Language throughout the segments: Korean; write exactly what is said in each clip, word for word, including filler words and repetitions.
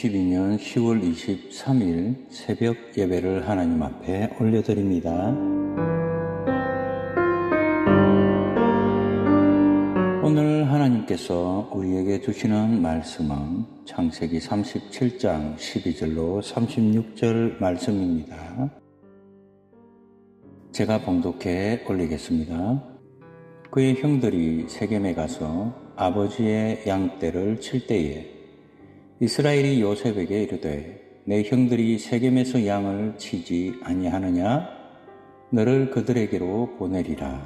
이천이십이 년 시월 이십삼일 새벽 예배를 하나님 앞에 올려드립니다. 오늘 하나님께서 우리에게 주시는 말씀은 창세기 삼십칠 장 십이 절로 삼십육 절 말씀입니다. 제가 봉독해 올리겠습니다. 그의 형들이 세겜에 가서 아버지의 양떼를 칠 때에 이스라엘이 요셉에게 이르되 내 형들이 세겜에서 양을 치지 아니하느냐? 너를 그들에게로 보내리라.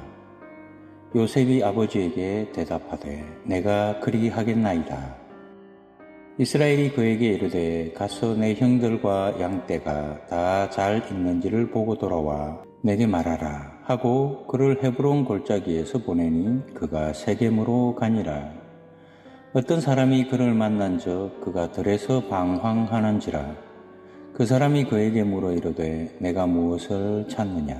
요셉이 아버지에게 대답하되 내가 그리하겠나이다. 이스라엘이 그에게 이르되 가서 내 형들과 양떼가 다 잘 있는지를 보고 돌아와 내게 말하라 하고 그를 헤브론 골짜기에서 보내니 그가 세겜으로 가니라. 어떤 사람이 그를 만난 적 그가 들에서 방황하는지라. 그 사람이 그에게 물어 이르되 내가 무엇을 찾느냐?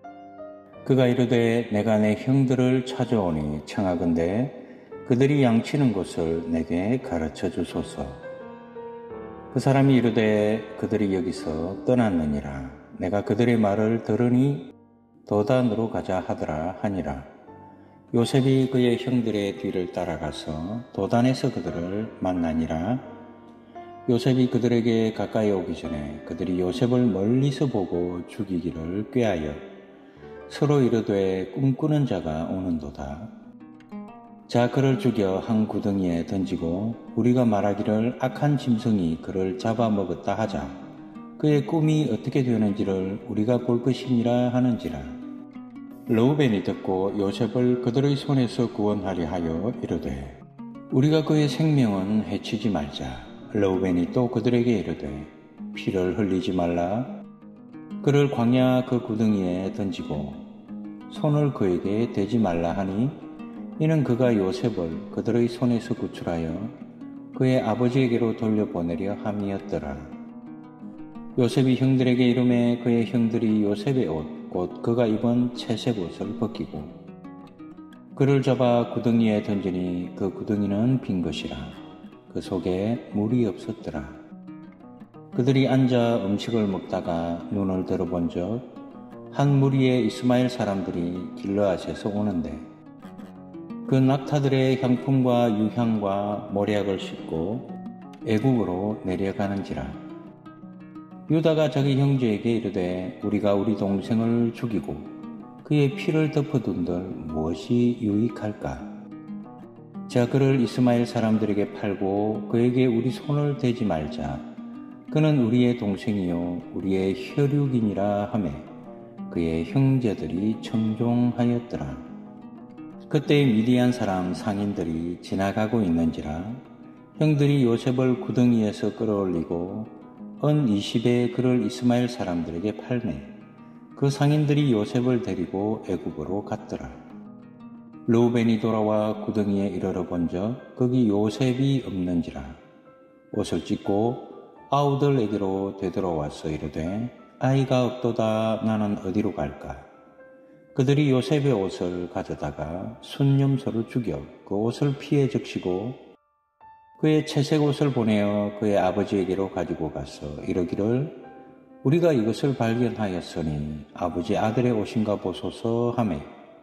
그가 이르되 내가 내 형들을 찾아오니 청하건대 그들이 양치는 곳을 내게 가르쳐 주소서. 그 사람이 이르되 그들이 여기서 떠났느니라. 내가 그들의 말을 들으니 도단으로 가자 하더라 하니라. 요셉이 그의 형들의 뒤를 따라가서 도단에서 그들을 만나니라. 요셉이 그들에게 가까이 오기 전에 그들이 요셉을 멀리서 보고 죽이기를 꾀하여 서로 이르되 꿈꾸는 자가 오는도다. 자 그를 죽여 한 구덩이에 던지고 우리가 말하기를 악한 짐승이 그를 잡아먹었다 하자. 그의 꿈이 어떻게 되는지를 우리가 볼 것이니라 하는지라. 르우벤이 듣고 요셉을 그들의 손에서 구원하려 하여 이르되 우리가 그의 생명은 해치지 말자. 르우벤이 또 그들에게 이르되 피를 흘리지 말라. 그를 광야 그 구덩이에 던지고 손을 그에게 대지 말라 하니 이는 그가 요셉을 그들의 손에서 구출하여 그의 아버지에게로 돌려보내려 함이었더라. 요셉이 형들에게 이르매 그의 형들이 요셉의 옷 곧 그가 입은 채색 옷을 벗기고 그를 잡아 구덩이에 던지니 그 구덩이는 빈 것이라. 그 속에 물이 없었더라. 그들이 앉아 음식을 먹다가 눈을 들어본 적 한 무리의 이스마엘 사람들이 길르앗에서 오는데 그 낙타들의 향품과 유향과 모략을 싣고 애국으로 내려가는지라. 유다가 자기 형제에게 이르되 우리가 우리 동생을 죽이고 그의 피를 덮어둔들 무엇이 유익할까? 자 그를 이스마엘 사람들에게 팔고 그에게 우리 손을 대지 말자. 그는 우리의 동생이요 우리의 혈육이니라 하매 그의 형제들이 청종하였더라. 그때 미디안 사람 상인들이 지나가고 있는지라. 형들이 요셉을 구덩이에서 끌어올리고 은 이십에 그를 이스마엘 사람들에게 팔매 그 상인들이 요셉을 데리고 애굽으로 갔더라. 르우벤이 돌아와 구덩이에 이르러 본적 거기 요셉이 없는지라. 옷을 찢고 아우들에게로 되돌아와서 이르되 아이가 없도다. 나는 어디로 갈까? 그들이 요셉의 옷을 가져다가 순념소를 죽여 그 옷을 피에 적시고 그의 채색 옷을 보내어 그의 아버지에게로 가지고 가서 이르기를 우리가 이것을 발견하였으니 아버지 아들의 옷인가 보소서 하매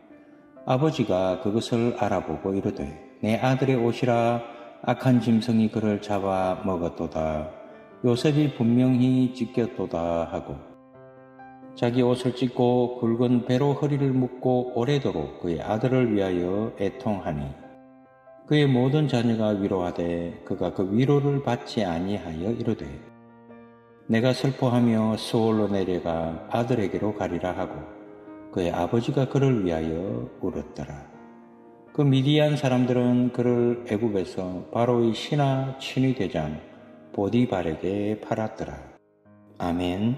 아버지가 그것을 알아보고 이르되 내 아들의 옷이라. 악한 짐승이 그를 잡아 먹었도다. 요셉이 분명히 찢겼도다 하고 자기 옷을 찢고 굵은 배로 허리를 묶고 오래도록 그의 아들을 위하여 애통하니 그의 모든 자녀가 위로하되 그가 그 위로를 받지 아니하여 이르되 내가 슬퍼하며 스올로 내려가 아들에게로 가리라 하고 그의 아버지가 그를 위하여 울었더라. 그 미디안 사람들은 그를 애굽에서 바로의 신하 친위 대장 보디발에게 팔았더라. 아멘.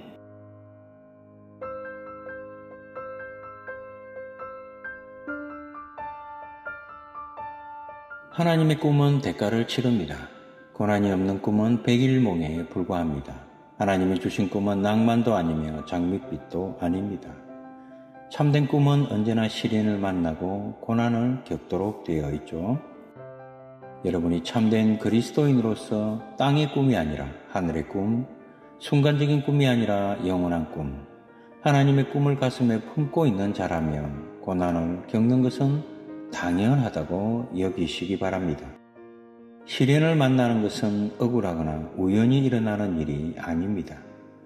하나님의 꿈은 대가를 치릅니다. 고난이 없는 꿈은 백일몽에 불과합니다. 하나님이 주신 꿈은 낭만도 아니며 장밋빛도 아닙니다. 참된 꿈은 언제나 시련을 만나고 고난을 겪도록 되어 있죠. 여러분이 참된 그리스도인으로서 땅의 꿈이 아니라 하늘의 꿈, 순간적인 꿈이 아니라 영원한 꿈, 하나님의 꿈을 가슴에 품고 있는 자라면 고난을 겪는 것은 당연하다고 여기시기 바랍니다. 시련을 만나는 것은 억울하거나 우연히 일어나는 일이 아닙니다.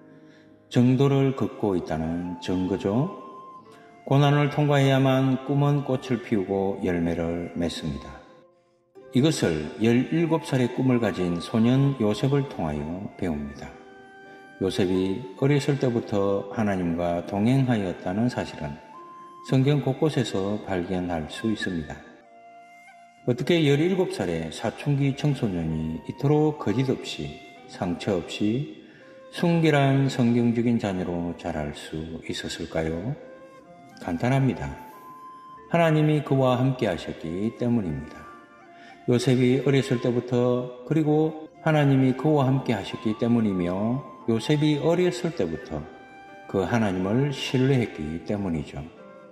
정도를 긋고 있다는 증거죠. 고난을 통과해야만 꿈은 꽃을 피우고 열매를 맺습니다. 이것을 열일곱 살의 꿈을 가진 소년 요셉을 통하여 배웁니다. 요셉이 어렸을 때부터 하나님과 동행하였다는 사실은 성경 곳곳에서 발견할 수 있습니다. 어떻게 열일곱 살의 사춘기 청소년이 이토록 거짓없이 상처 없이 순결한 성경적인 자녀로 자랄 수 있었을까요? 간단합니다. 하나님이 그와 함께 하셨기 때문입니다. 요셉이 어렸을 때부터 그리고 하나님이 그와 함께 하셨기 때문이며 요셉이 어렸을 때부터 그 하나님을 신뢰했기 때문이죠.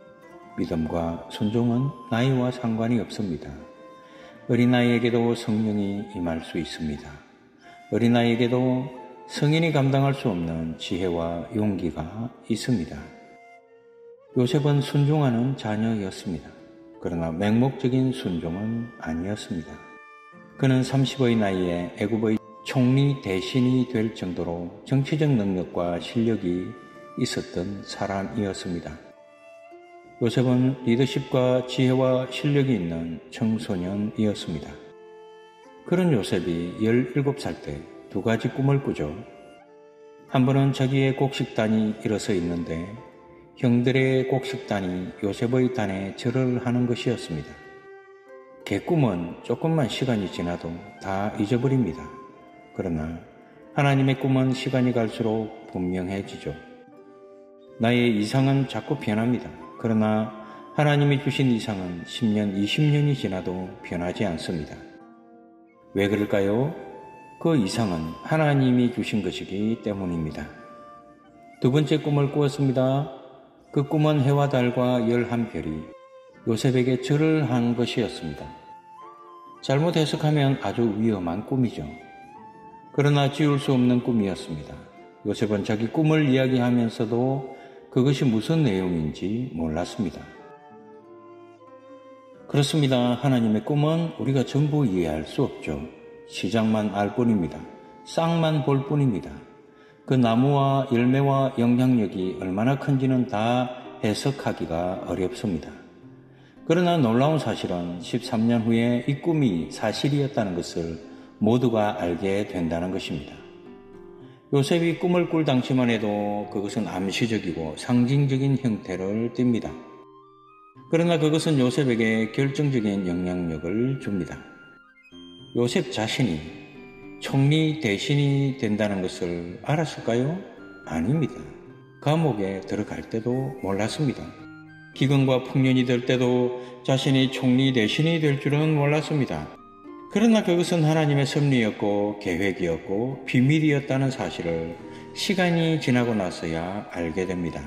믿음과 순종은 나이와 상관이 없습니다. 어린아이에게도 성령이 임할 수 있습니다. 어린아이에게도 성인이 감당할 수 없는 지혜와 용기가 있습니다. 요셉은 순종하는 자녀였습니다. 그러나 맹목적인 순종은 아니었습니다. 그는 서른의 나이에 애굽의 총리 대신이 될 정도로 정치적 능력과 실력이 있었던 사람이었습니다. 요셉은 리더십과 지혜와 실력이 있는 청소년이었습니다. 그런 요셉이 열일곱 살 때 두 가지 꿈을 꾸죠. 한 번은 자기의 곡식단이 일어서 있는데 형들의 곡식단이 요셉의 단에 절을 하는 것이었습니다. 개꿈은 조금만 시간이 지나도 다 잊어버립니다. 그러나 하나님의 꿈은 시간이 갈수록 분명해지죠. 나의 이상은 자꾸 변합니다. 그러나 하나님이 주신 이상은 십 년, 이십 년이 지나도 변하지 않습니다. 왜 그럴까요? 그 이상은 하나님이 주신 것이기 때문입니다. 두 번째 꿈을 꾸었습니다. 그 꿈은 해와 달과 열한 별이 요셉에게 절을 한 것이었습니다. 잘못 해석하면 아주 위험한 꿈이죠. 그러나 지울 수 없는 꿈이었습니다. 요셉은 자기 꿈을 이야기하면서도 그것이 무슨 내용인지 몰랐습니다. 그렇습니다. 하나님의 꿈은 우리가 전부 이해할 수 없죠. 시작만 알 뿐입니다. 싹만 볼 뿐입니다. 그 나무와 열매와 영향력이 얼마나 큰지는 다 해석하기가 어렵습니다. 그러나 놀라운 사실은 십삼 년 후에 이 꿈이 사실이었다는 것을 모두가 알게 된다는 것입니다. 요셉이 꿈을 꿀 당시만 해도 그것은 암시적이고 상징적인 형태를 띱니다. 그러나 그것은 요셉에게 결정적인 영향력을 줍니다. 요셉 자신이 총리 대신이 된다는 것을 알았을까요? 아닙니다. 감옥에 들어갈 때도 몰랐습니다. 기근과 풍년이 될 때도 자신이 총리 대신이 될 줄은 몰랐습니다. 그러나 그것은 하나님의 섭리였고 계획이었고 비밀이었다는 사실을 시간이 지나고 나서야 알게 됩니다.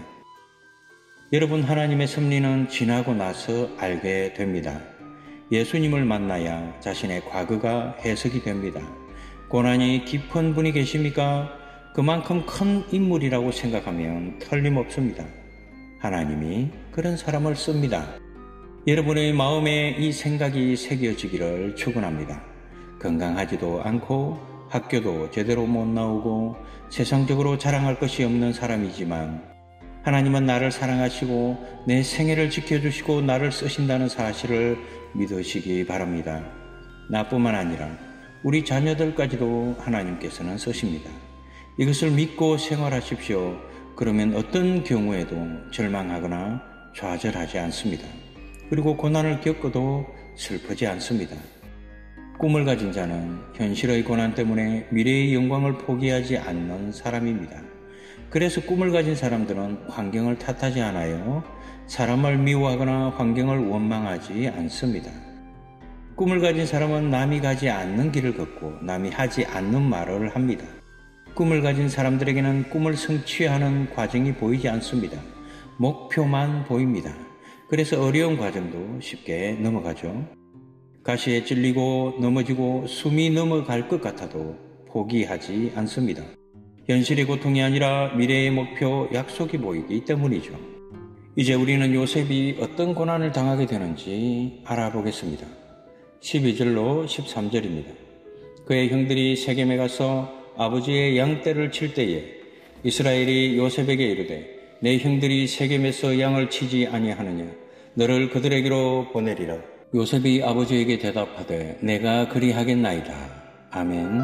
여러분, 하나님의 섭리는 지나고 나서 알게 됩니다. 예수님을 만나야 자신의 과거가 해석이 됩니다. 고난이 깊은 분이 계십니까? 그만큼 큰 인물이라고 생각하면 틀림없습니다. 하나님이 그런 사람을 씁니다. 여러분의 마음에 이 생각이 새겨지기를 축원합니다. 건강하지도 않고 학교도 제대로 못 나오고 세상적으로 자랑할 것이 없는 사람이지만 하나님은 나를 사랑하시고 내 생애를 지켜주시고 나를 쓰신다는 사실을 믿으시기 바랍니다. 나뿐만 아니라 우리 자녀들까지도 하나님께서는 쓰십니다. 이것을 믿고 생활하십시오. 그러면 어떤 경우에도 절망하거나 좌절하지 않습니다. 그리고 고난을 겪어도 슬프지 않습니다. 꿈을 가진 자는 현실의 고난 때문에 미래의 영광을 포기하지 않는 사람입니다. 그래서 꿈을 가진 사람들은 환경을 탓하지 않아요. 사람을 미워하거나 환경을 원망하지 않습니다. 꿈을 가진 사람은 남이 가지 않는 길을 걷고 남이 하지 않는 말을 합니다. 꿈을 가진 사람들에게는 꿈을 성취하는 과정이 보이지 않습니다. 목표만 보입니다. 그래서 어려운 과정도 쉽게 넘어가죠. 가시에 찔리고 넘어지고 숨이 넘어갈 것 같아도 포기하지 않습니다. 현실의 고통이 아니라 미래의 목표, 약속이 보이기 때문이죠. 이제 우리는 요셉이 어떤 고난을 당하게 되는지 알아보겠습니다. 십이 절로 십삼 절입니다. 그의 형들이 세겜에 가서 아버지의 양떼를 칠 때에 이스라엘이 요셉에게 이르되 내 형들이 세겜에서 양을 치지 아니하느냐 너를 그들에게로 보내리라. 요셉이 아버지에게 대답하되 내가 그리하겠나이다. 아멘.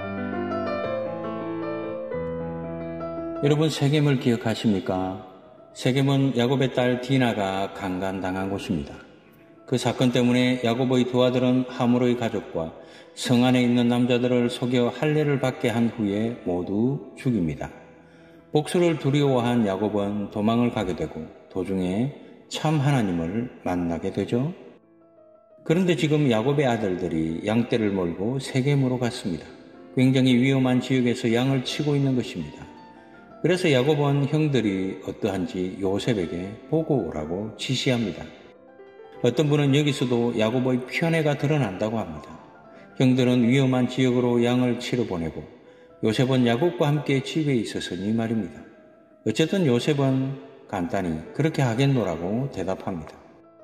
여러분, 세겜을 기억하십니까? 세겜은 야곱의 딸 디나가 강간당한 곳입니다. 그 사건 때문에 야곱의 두 아들은 하물의 가족과 성 안에 있는 남자들을 속여 할례를 받게 한 후에 모두 죽입니다. 복수를 두려워한 야곱은 도망을 가게 되고 도중에 참 하나님을 만나게 되죠. 그런데 지금 야곱의 아들들이 양떼를 몰고 세겜으로 갔습니다. 굉장히 위험한 지역에서 양을 치고 있는 것입니다. 그래서 야곱은 형들이 어떠한지 요셉에게 보고 오라고 지시합니다. 어떤 분은 여기서도 야곱의 편애가 드러난다고 합니다. 형들은 위험한 지역으로 양을 치러 보내고 요셉은 야곱과 함께 집에 있었으니 말입니다. 어쨌든 요셉은 간단히 그렇게 하겠노라고 대답합니다.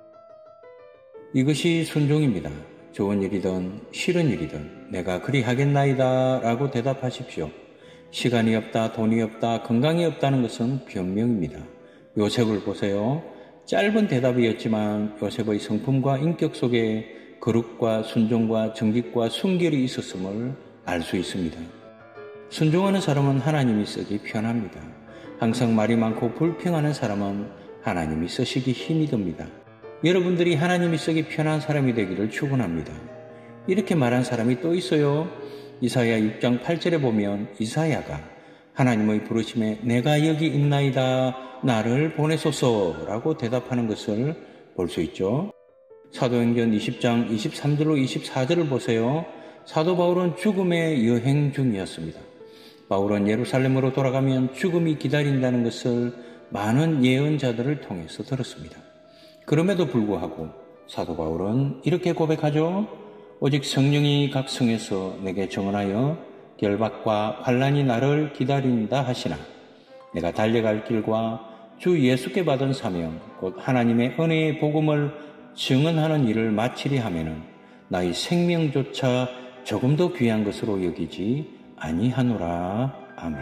이것이 순종입니다. 좋은 일이든 싫은 일이든 내가 그리 하겠나이다 라고 대답하십시오. 시간이 없다, 돈이 없다, 건강이 없다는 것은 변명입니다. 요셉을 보세요. 짧은 대답이었지만 요셉의 성품과 인격 속에 거룩과 순종과 정직과 순결이 있었음을 알 수 있습니다. 순종하는 사람은 하나님이 쓰기 편합니다. 항상 말이 많고 불평하는 사람은 하나님이 쓰시기 힘이 듭니다. 여러분들이 하나님이 쓰기 편한 사람이 되기를 축원합니다. 이렇게 말한 사람이 또 있어요. 이사야 육 장 팔 절에 보면 이사야가 하나님의 부르심에 내가 여기 있나이다 나를 보내소서라고 대답하는 것을 볼 수 있죠. 사도행전 이십 장 이십삼 절로 이십사 절을 보세요. 사도 바울은 죽음의 여행 중이었습니다. 바울은 예루살렘으로 돌아가면 죽음이 기다린다는 것을 많은 예언자들을 통해서 들었습니다. 그럼에도 불구하고 사도 바울은 이렇게 고백하죠. 오직 성령이 각 성에서 내게 정언하여 결박과 환난이 나를 기다린다 하시나 내가 달려갈 길과 주 예수께 받은 사명 곧 하나님의 은혜의 복음을 증언하는 일을 마치리 하면은 나의 생명조차 조금도 귀한 것으로 여기지 아니하노라. 아멘.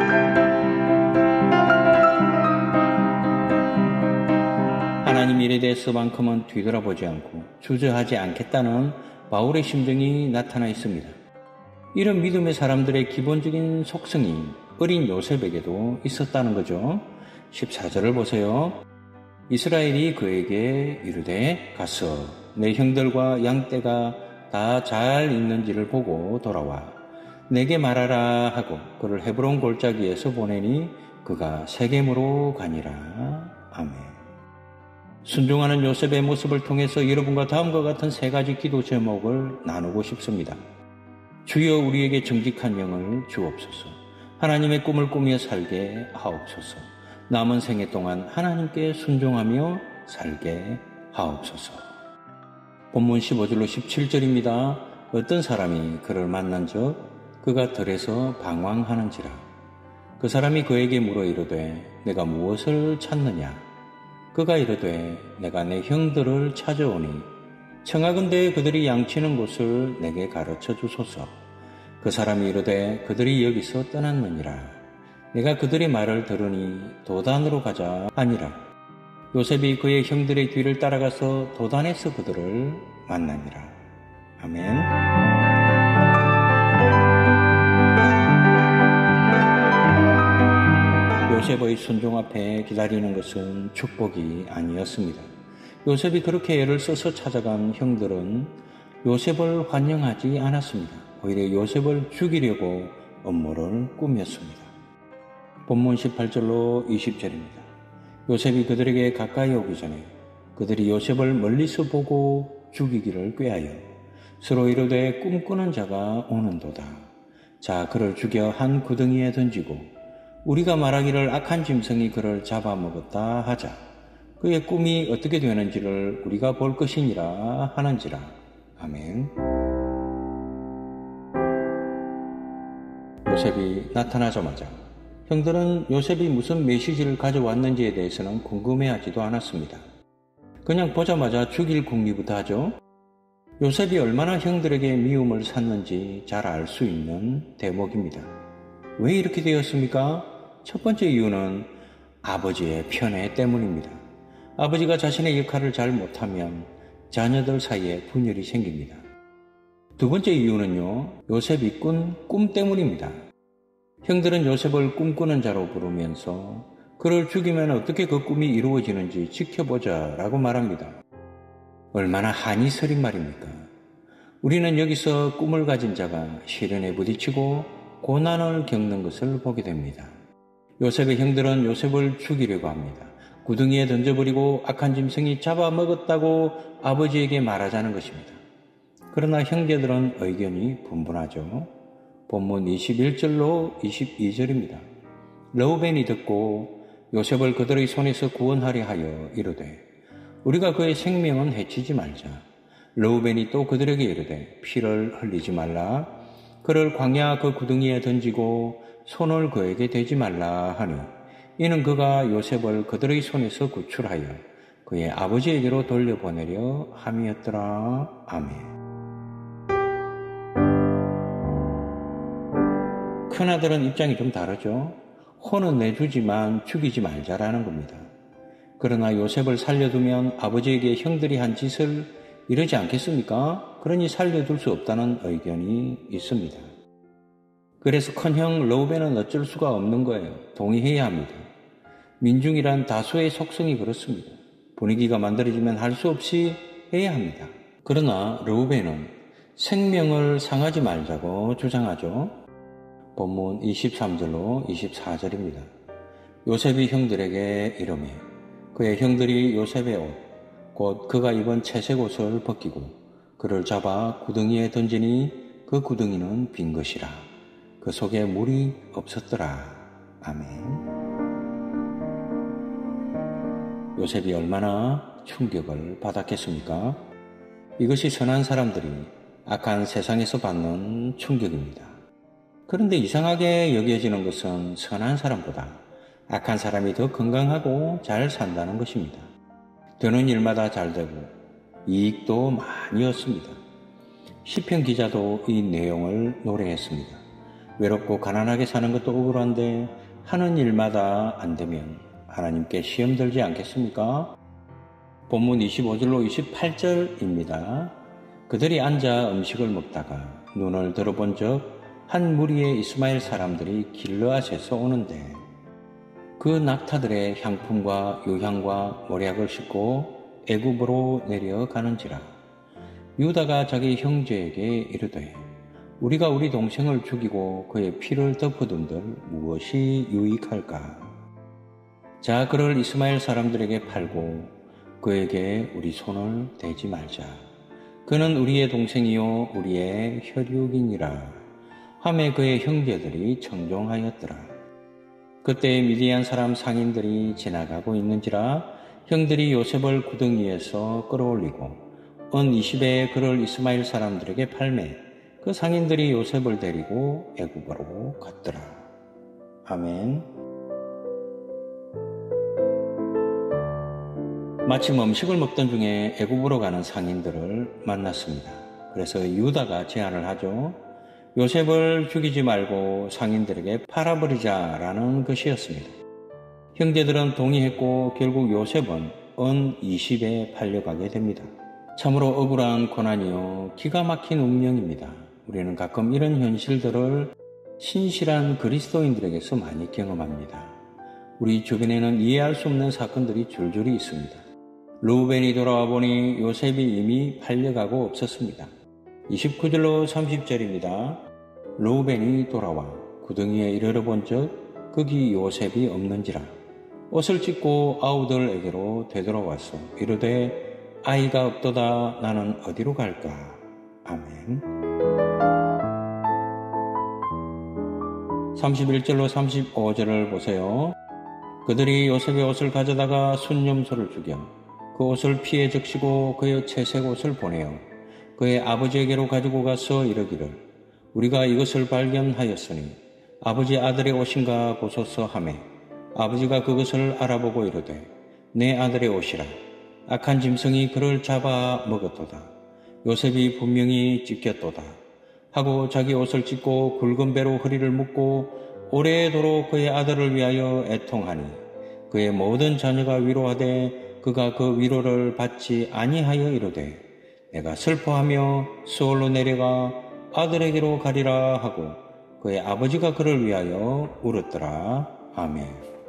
하나님 일에 대해서만큼은 뒤돌아보지 않고 주저하지 않겠다는 바울의 심정이 나타나 있습니다. 이런 믿음의 사람들의 기본적인 속성이 어린 요셉에게도 있었다는 거죠. 십사 절을 보세요. 이스라엘이 그에게 이르되 가서 내 형들과 양떼가 다 잘 있는지를 보고 돌아와 내게 말하라 하고 그를 헤브론 골짜기에서 보내니 그가 세겜으로 가니라. 아멘. 순종하는 요셉의 모습을 통해서 여러분과 다음과 같은 세 가지 기도 제목을 나누고 싶습니다. 주여 우리에게 정직한 영을 주옵소서. 하나님의 꿈을 꾸며 살게 하옵소서. 남은 생애 동안 하나님께 순종하며 살게 하옵소서. 본문 십오 절로 십칠 절입니다. 어떤 사람이 그를 만난 적 그가 들에서 방황하는지라. 그 사람이 그에게 물어 이르되 내가 무엇을 찾느냐. 그가 이르되 내가 내 형들을 찾아오니 청하건대 그들이 양치는 곳을 내게 가르쳐 주소서. 그 사람이 이르되 그들이 여기서 떠났느니라. 내가 그들의 말을 들으니 도단으로 가자 하니라. 요셉이 그의 형들의 뒤를 따라가서 도단에서 그들을 만나니라. 아멘. 요셉의 순종 앞에 기다리는 것은 축복이 아니었습니다. 요셉이 그렇게 애를 써서 찾아간 형들은 요셉을 환영하지 않았습니다. 오히려 요셉을 죽이려고 음모를 꾸몄습니다. 본문 십팔 절로 이십 절입니다. 요셉이 그들에게 가까이 오기 전에 그들이 요셉을 멀리서 보고 죽이기를 꾀하여 서로 이르되 꿈꾸는 자가 오는도다. 자 그를 죽여 한 구덩이에 던지고 우리가 말하기를 악한 짐승이 그를 잡아먹었다 하자. 그의 꿈이 어떻게 되는지를 우리가 볼 것이니라 하는지라. 아멘. 요셉이 나타나자마자 형들은 요셉이 무슨 메시지를 가져왔는지에 대해서는 궁금해하지도 않았습니다. 그냥 보자마자 죽일 궁리부터 하죠. 요셉이 얼마나 형들에게 미움을 샀는지 잘 알 수 있는 대목입니다. 왜 이렇게 되었습니까? 첫 번째 이유는 아버지의 편애 때문입니다. 아버지가 자신의 역할을 잘 못하면 자녀들 사이에 분열이 생깁니다. 두 번째 이유는요, 요셉이 꾼 꿈 때문입니다. 형들은 요셉을 꿈꾸는 자로 부르면서 그를 죽이면 어떻게 그 꿈이 이루어지는지 지켜보자 라고 말합니다. 얼마나 한이 서린 말입니까? 우리는 여기서 꿈을 가진 자가 시련에 부딪히고 고난을 겪는 것을 보게 됩니다. 요셉의 형들은 요셉을 죽이려고 합니다. 구덩이에 던져버리고 악한 짐승이 잡아먹었다고 아버지에게 말하자는 것입니다. 그러나 형제들은 의견이 분분하죠. 본문 이십일 절로 이십이 절입니다. 르우벤이 듣고 요셉을 그들의 손에서 구원하려 하여 이르되 우리가 그의 생명은 해치지 말자. 르우벤이 또 그들에게 이르되 피를 흘리지 말라. 그를 광야 그 구덩이에 던지고 손을 그에게 대지 말라 하니 이는 그가 요셉을 그들의 손에서 구출하여 그의 아버지에게로 돌려보내려 함이었더라. 아멘. 큰아들은 입장이 좀 다르죠. 혼은 내주지만 죽이지 말자라는 겁니다. 그러나 요셉을 살려두면 아버지에게 형들이 한 짓을 이러지 않겠습니까? 그러니 살려둘 수 없다는 의견이 있습니다. 그래서 큰형 르우벤은 어쩔 수가 없는 거예요. 동의해야 합니다. 민중이란 다수의 속성이 그렇습니다. 분위기가 만들어지면 할 수 없이 해야 합니다. 그러나 르우벤은 생명을 상하지 말자고 주장하죠. 본문 이십삼 절로 이십사 절입니다. 요셉이 형들에게 이르매 그의 형들이 요셉의 옷, 곧 그가 입은 채색 옷을 벗기고 그를 잡아 구덩이에 던지니 그 구덩이는 빈 것이라. 그 속에 물이 없었더라. 아멘. 요셉이 얼마나 충격을 받았겠습니까? 이것이 선한 사람들이 악한 세상에서 받는 충격입니다. 그런데 이상하게 여겨지는 것은 선한 사람보다 악한 사람이 더 건강하고 잘 산다는 것입니다. 되는 일마다 잘 되고 이익도 많이 얻습니다. 시편 기자도 이 내용을 노래했습니다. 외롭고 가난하게 사는 것도 억울한데 하는 일마다 안 되면 하나님께 시험 들지 않겠습니까? 본문 이십오 절로 이십팔 절입니다. 그들이 앉아 음식을 먹다가 눈을 들어본 적 한 무리의 이스마엘 사람들이 길르앗에서 오는데 그 낙타들의 향품과 유향과 모략을 싣고 애굽으로 내려가는지라. 유다가 자기 형제에게 이르되 우리가 우리 동생을 죽이고 그의 피를 덮어둔들 무엇이 유익할까? 자, 그를 이스마엘 사람들에게 팔고 그에게 우리 손을 대지 말자. 그는 우리의 동생이요 우리의 혈육이니라. 하매 그의 형제들이 청종하였더라. 그때 미디안 사람 상인들이 지나가고 있는지라 형들이 요셉을 구덩이에서 끌어올리고 은 이십에 그를 이스마엘 사람들에게 팔매 그 상인들이 요셉을 데리고 애굽으로 갔더라. 아멘. 마침 음식을 먹던 중에 애굽으로 가는 상인들을 만났습니다. 그래서 유다가 제안을 하죠. 요셉을 죽이지 말고 상인들에게 팔아버리자라는 것이었습니다. 형제들은 동의했고 결국 요셉은 은 이십에 팔려가게 됩니다. 참으로 억울한 고난이요 기가 막힌 운명입니다. 우리는 가끔 이런 현실들을 신실한 그리스도인들에게서 많이 경험합니다. 우리 주변에는 이해할 수 없는 사건들이 줄줄이 있습니다. 르우벤이 돌아와 보니 요셉이 이미 팔려가고 없었습니다. 이십구 절로 삼십 절입니다. 르우벤이 돌아와 구덩이에 이르러 본 적 거기 요셉이 없는지라. 옷을 찢고 아우들에게로 되돌아왔어 이르되 아이가 없도다. 나는 어디로 갈까? 아멘. 삼십일 절로 삼십오 절을 보세요. 그들이 요셉의 옷을 가져다가 순념소를 죽여 그 옷을 피에 적시고 그의 채색 옷을 보내어 그의 아버지에게로 가지고 가서 이르기를 우리가 이것을 발견하였으니 아버지 아들의 옷인가 보소서 하매 아버지가 그것을 알아보고 이르되 내 아들의 옷이라. 악한 짐승이 그를 잡아 먹었도다. 요셉이 분명히 찢겼도다. 하고 자기 옷을 찢고 굵은 배로 허리를 묶고 오래도록 그의 아들을 위하여 애통하니 그의 모든 자녀가 위로하되 그가 그 위로를 받지 아니하여 이르되 내가 슬퍼하며 수월로 내려가 아들에게로 가리라 하고 그의 아버지가 그를 위하여 울었더라. 아멘.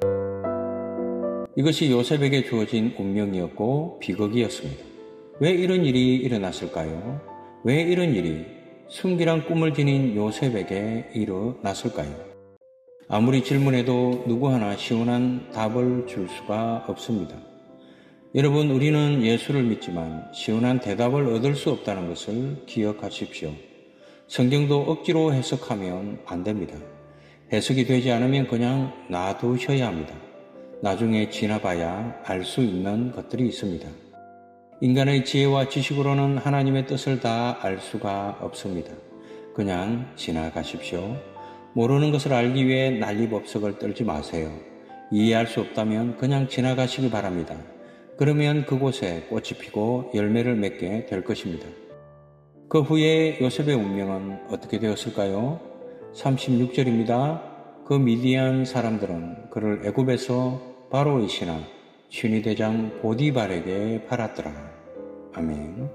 이것이 요셉에게 주어진 운명이었고 비극이었습니다. 왜 이런 일이 일어났을까요? 왜 이런 일이 순결한 꿈을 지닌 요셉에게 일어났을까요? 아무리 질문해도 누구 하나 시원한 답을 줄 수가 없습니다. 여러분, 우리는 예수를 믿지만 시원한 대답을 얻을 수 없다는 것을 기억하십시오. 성경도 억지로 해석하면 안 됩니다. 해석이 되지 않으면 그냥 놔두셔야 합니다. 나중에 지나봐야 알 수 있는 것들이 있습니다. 인간의 지혜와 지식으로는 하나님의 뜻을 다 알 수가 없습니다. 그냥 지나가십시오. 모르는 것을 알기 위해 난리법석을 떨지 마세요. 이해할 수 없다면 그냥 지나가시기 바랍니다. 그러면 그곳에 꽃이 피고 열매를 맺게 될 것입니다. 그 후에 요셉의 운명은 어떻게 되었을까요? 삼십육 절입니다. 그 미디안 사람들은 그를 애굽에서 바로의 신하 슈니대장 보디발에게 팔았더라. 아멘.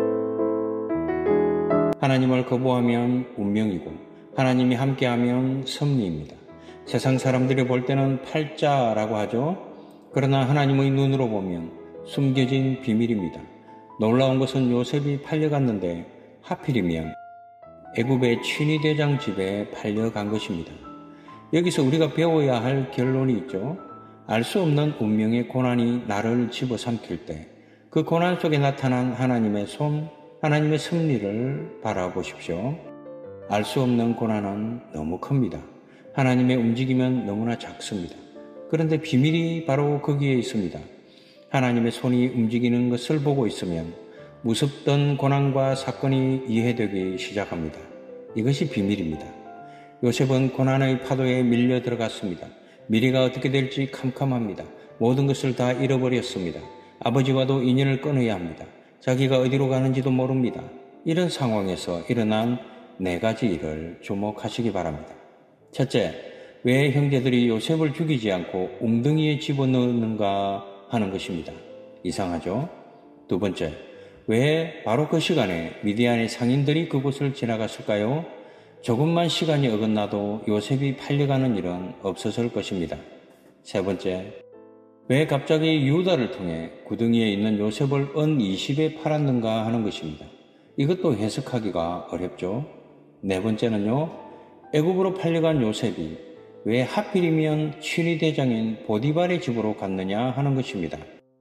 하나님을 거부하면 운명이고 하나님이 함께하면 섭리입니다. 세상 사람들이 볼 때는 팔자라고 하죠. 그러나 하나님의 눈으로 보면 숨겨진 비밀입니다. 놀라운 것은 요셉이 팔려갔는데 하필이면 애굽의 슈니대장 집에 팔려간 것입니다. 여기서 우리가 배워야 할 결론이 있죠. 알 수 없는 운명의 고난이 나를 집어삼킬 때 그 고난 속에 나타난 하나님의 손, 하나님의 섭리를 바라보십시오. 알 수 없는 고난은 너무 큽니다. 하나님의 움직임은 너무나 작습니다. 그런데 비밀이 바로 거기에 있습니다. 하나님의 손이 움직이는 것을 보고 있으면 무섭던 고난과 사건이 이해되기 시작합니다. 이것이 비밀입니다. 요셉은 고난의 파도에 밀려 들어갔습니다. 미래가 어떻게 될지 캄캄합니다. 모든 것을 다 잃어버렸습니다. 아버지와도 인연을 끊어야 합니다. 자기가 어디로 가는지도 모릅니다. 이런 상황에서 일어난 네 가지 일을 주목하시기 바랍니다. 첫째, 왜 형제들이 요셉을 죽이지 않고 웅덩이에 집어넣는가 하는 것입니다. 이상하죠? 두 번째, 왜 바로 그 시간에 미디안의 상인들이 그곳을 지나갔을까요? 조금만 시간이 어긋나도 요셉이 팔려가는 일은 없었을 것입니다. 세 번째, 왜 갑자기 유다를 통해 구덩이에 있는 요셉을 은 이십에 팔았는가 하는 것입니다. 이것도 해석하기가 어렵죠. 네 번째는요, 애굽으로 팔려간 요셉이 왜 하필이면 슈니대장인 보디발의 집으로 갔느냐 하는 것입니다.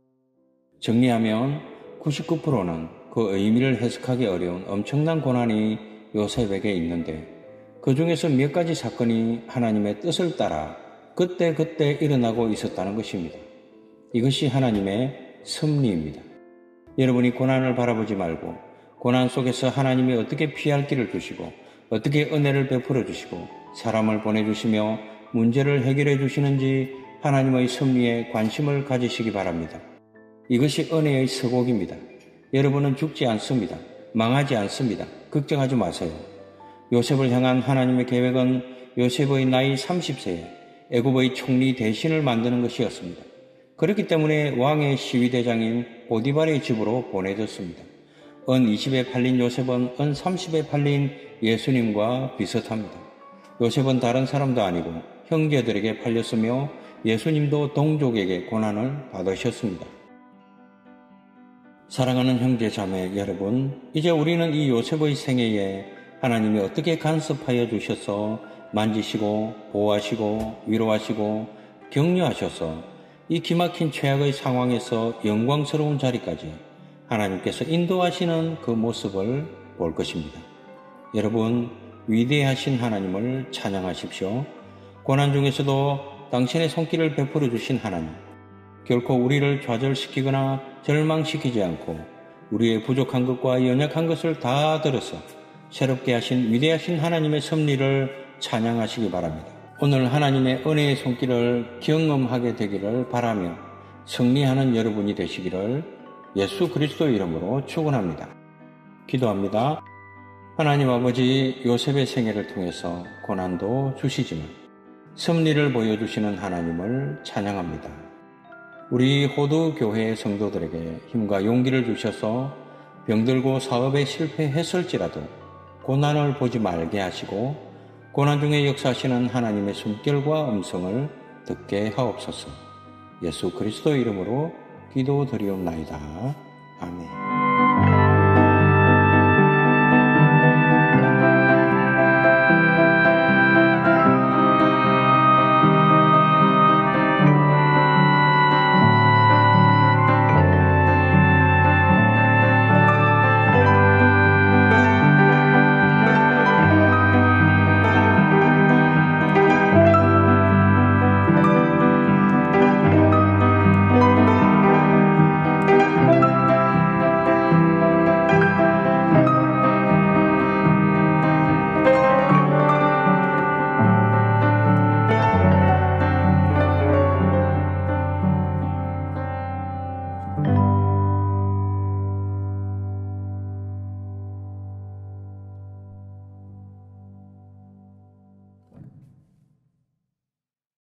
정리하면 구십구 퍼센트는 그 의미를 해석하기 어려운 엄청난 고난이 요셉에게 있는데 그 중에서 몇 가지 사건이 하나님의 뜻을 따라 그때그때 일어나고 있었다는 것입니다. 이것이 하나님의 섭리입니다. 여러분이 고난을 바라보지 말고 고난 속에서 하나님이 어떻게 피할 길을 주시고 어떻게 은혜를 베풀어 주시고 사람을 보내주시며 문제를 해결해 주시는지 하나님의 섭리에 관심을 가지시기 바랍니다. 이것이 은혜의 서곡입니다. 여러분은 죽지 않습니다. 망하지 않습니다. 걱정하지 마세요. 요셉을 향한 하나님의 계획은 요셉의 나이 삼십 세에 애굽의 총리 대신을 만드는 것이었습니다. 그렇기 때문에 왕의 시위대장인 보디발의 집으로 보내졌습니다. 은 이십에 팔린 요셉은 은 삼십에 팔린 예수님과 비슷합니다. 요셉은 다른 사람도 아니고 형제들에게 팔렸으며 예수님도 동족에게 고난을 받으셨습니다. 사랑하는 형제 자매 여러분, 이제 우리는 이 요셉의 생애에 하나님이 어떻게 간섭하여 주셔서 만지시고 보호하시고 위로하시고 격려하셔서 이 기막힌 최악의 상황에서 영광스러운 자리까지 하나님께서 인도하시는 그 모습을 볼 것입니다. 여러분, 위대하신 하나님을 찬양하십시오. 고난 중에서도 당신의 손길을 베풀어 주신 하나님, 결코 우리를 좌절시키거나 절망시키지 않고 우리의 부족한 것과 연약한 것을 다 들어서 새롭게 하신 위대하신 하나님의 섭리를 찬양하시기 바랍니다. 오늘 하나님의 은혜의 손길을 경험하게 되기를 바라며 승리하는 여러분이 되시기를 예수 그리스도 이름으로 축원합니다. 기도합니다. 하나님 아버지, 요셉의 생애를 통해서 고난도 주시지만 섭리를 보여주시는 하나님을 찬양합니다. 우리 호두 교회 성도들에게 힘과 용기를 주셔서 병들고 사업에 실패했을지라도 고난을 보지 말게 하시고 고난 중에 역사하시는 하나님의 숨결과 음성을 듣게 하옵소서. 예수 그리스도 이름으로 기도드리옵나이다. 아멘.